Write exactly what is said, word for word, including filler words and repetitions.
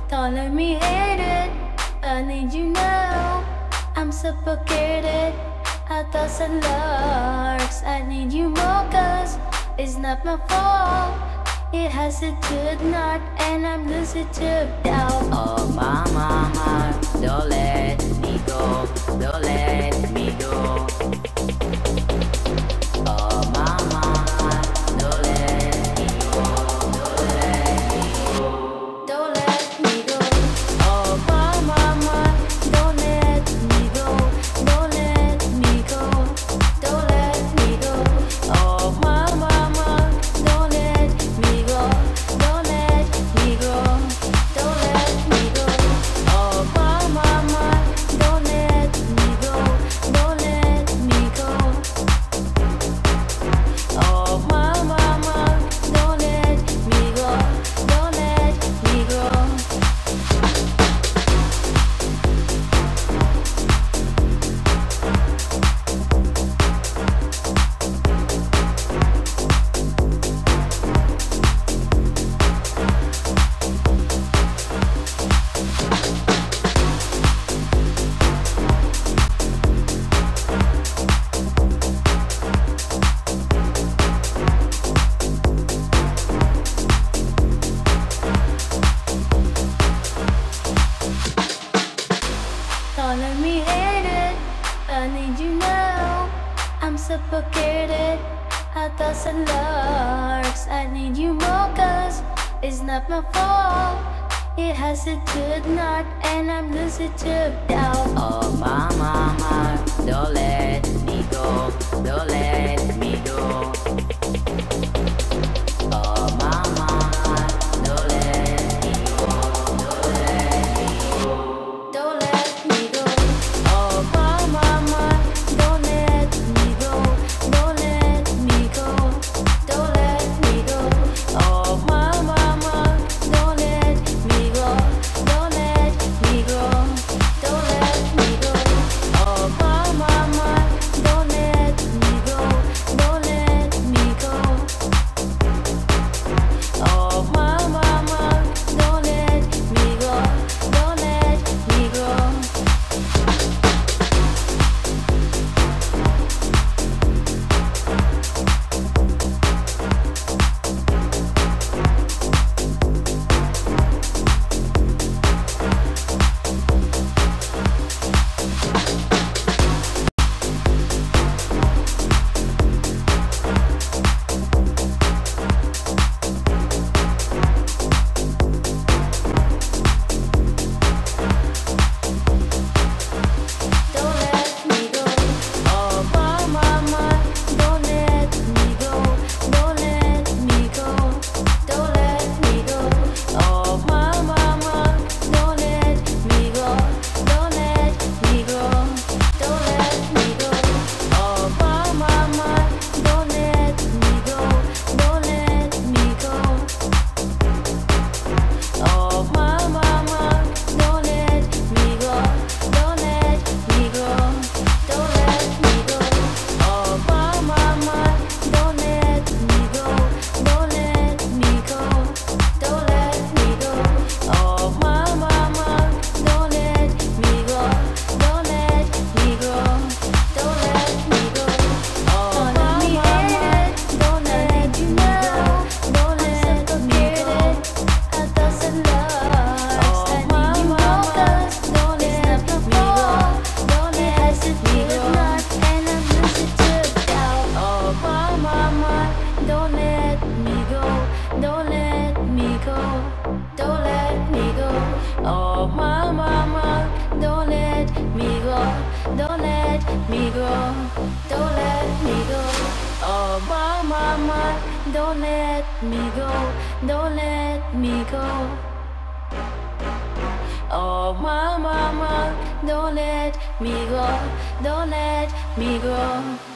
Don't let me hate it, I need you now. I'm suffocated, a thousand larks. I need you more cause it's not my fault. It has a good knot and I'm losing to doubt. Oh my mama, don't let me go, don't let me go. Oh my mama, don't let me go, don't let me go. Don't let me go. Oh my mama, don't let me go, don't let me go, don't let me go. Oh my mama, don't let me go, don't let me go, don't let me go. Oh my mama, don't let me go, don't let me go. Oh my mama, don't let me go, don't let me go. Don't let me hate it, I need you now. I'm suffocated, a thousand larks. I need you more cause it's not my fault. It has a good knot and I'm losing to doubt. Oh my mama, don't let me go, don't let me go. Oh my mama, don't let me go, don't let me go. Don't let me go. Oh my mama, don't let me go, don't let me go, don't let me go. Oh my mama, don't let me go, don't let me go, don't let me go. Oh my mama, don't let me go, don't let me go. Oh my mama, don't let me go, don't let me go. Don't let me go. Oh my mama, don't let me go, don't let me go, don't let me go. Oh my mama, don't let me go, don't let me go, don't let me go. Oh my mama, don't let me go, don't let me go. Oh my mama, don't let me go, don't let me go, don't let me go. Oh my mama, don't let me go, don't let me go, don't let me go. Oh my mama, don't let me go, don't let me go, don't let me go. Oh my mama, don't let you know, don't let me go. A thousand larks. Oh my mama, don't let me go, don't let me go, and I'm losing to doubt. Oh my mama, don't let me go, don't let me go, don't let me go. Oh my mama, don't let me go, don't let me go, don't let me go. Oh my mama, don't let me go, don't let me go. Oh my mama, don't let me go, don't let me go.